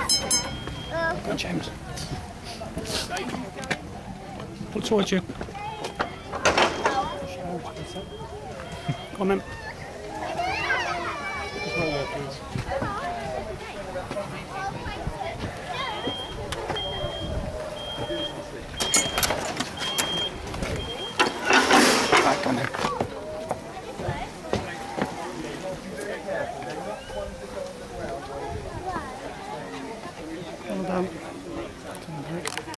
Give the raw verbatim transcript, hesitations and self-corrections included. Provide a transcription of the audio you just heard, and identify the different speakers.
Speaker 1: Go on, James. Pull towards you. Go on then.
Speaker 2: Just right there, please.